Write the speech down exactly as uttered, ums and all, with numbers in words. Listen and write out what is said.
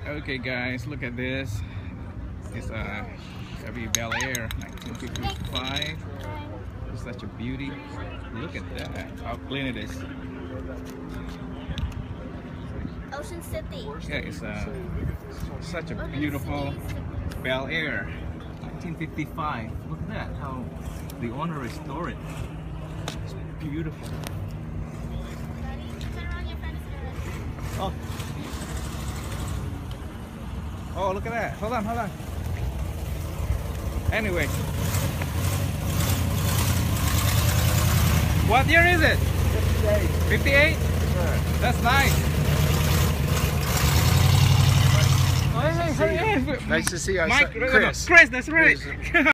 Okay guys, look at this. It's a Chevy Bel Air nineteen fifty-five. It's such a beauty. Look at that, how clean it is. Ocean City. Yeah, it's a, such a beautiful Bel Air nineteen fifty-five. Look at that, how the owner restored it. It's beautiful. Oh. Oh, look at that. Hold on, hold on. Anyway. What year is it? fifty-eight. fifty-eight? Sure. That's nice. Oh, hey, hey, hey. Nice to see you. Mike, Chris. Chris, that's right. Chris.